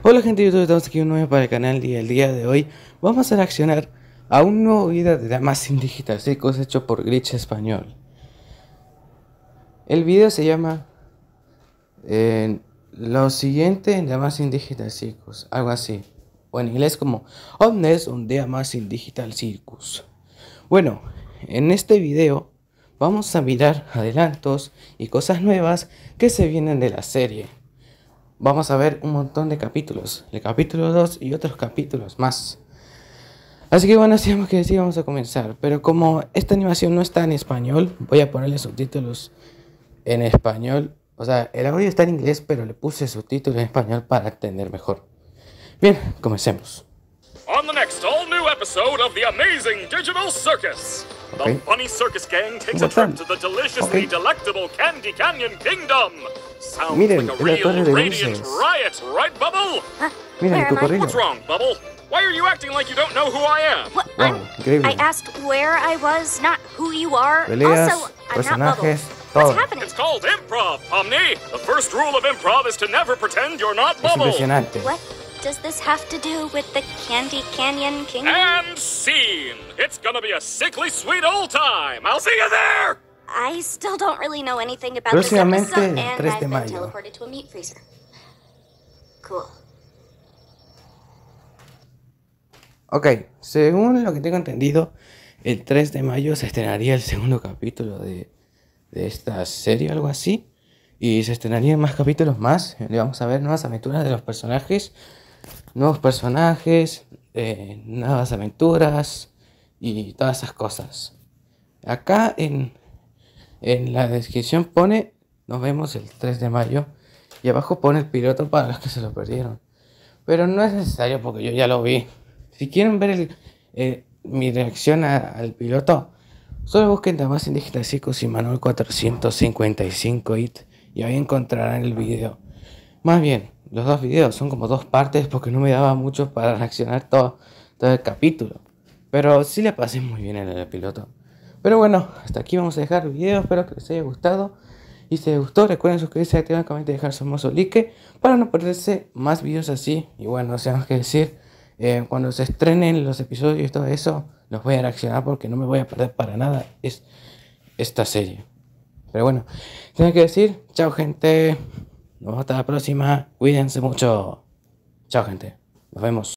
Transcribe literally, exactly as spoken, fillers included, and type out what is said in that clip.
Hola gente de YouTube, estamos aquí un nuevo para el canal y el día de hoy vamos a reaccionar a un nuevo video de Damascene Digital Circus hecho por Glitch Español. El video se llama eh, Lo siguiente en Damascene Digital Circus, algo así, o en inglés como Omnes on Damascene Digital Circus. Bueno, en este video vamos a mirar adelantos y cosas nuevas que se vienen de la serie. Vamos a ver un montón de capítulos, el capítulo dos y otros capítulos más. Así que bueno, sin más que decir, vamos a comenzar. Pero como esta animación no está en español, voy a ponerle subtítulos en español. O sea, el audio está en inglés, pero le puse subtítulos en español para entender mejor. Bien, comencemos. On the next all-new episode of the amazing Digital Circus, Okay. the funny circus gang takes a What's that? trip to the deliciously Okay. delectable Candy Canyon Kingdom. Sounds Miren, like a la torre real de radiant luces. riot, right, Bubble? Huh? Mira el Where am I? cocodrilo. What's wrong, Bubble? Why are you acting like you don't know who I am? What? Wow, I'm- increíble. I asked where I was, not who you are. Peleas, also, I'm not Bubble. personajes, What's todo. happening? It's called improv, Pomni. The first rule of improv is to never pretend you're not Es Bubble. impresionante. What does this have to do with the Candy Canyon Kingdom? And scene. It's gonna be a sickly sweet old time. I'll see you there. I still don't really know anything about this Próximamente, episode, el and tres de I've been mayo. teleported to a meat freezer. Cool. Ok, según lo que tengo entendido, el tres de mayo se estrenaría el segundo capítulo de, de esta serie, algo así. Y se estrenarían más capítulos más. Le vamos a ver nuevas aventuras de los personajes. Nuevos personajes, eh, nuevas aventuras y todas esas cosas. Acá en, en la descripción pone, nos vemos el tres de mayo. Y abajo pone el piloto para los que se lo perdieron. Pero no es necesario porque yo ya lo vi. Si quieren ver el, eh, mi reacción a- al piloto, solo busquen Damascene Digital Circus y Manuel cuatrocientos cincuenta y cinco I T y ahí encontrarán el video. Más bien, los dos videos son como dos partes porque no me daba mucho para reaccionar todo, todo el capítulo. Pero sí le pasé muy bien en el piloto. Pero bueno, hasta aquí vamos a dejar el video. Espero que les haya gustado. Y si les gustó, recuerden suscribirse, activar el comentario y dejar su hermoso like para no perderse más videos así. Y bueno, sin más que decir, eh, cuando se estrenen los episodios y todo eso, los voy a reaccionar porque no me voy a perder para nada es, esta serie. Pero bueno, sin más que decir, chao gente. Nos vemos hasta la próxima. Cuídense mucho. Chao gente. Nos vemos.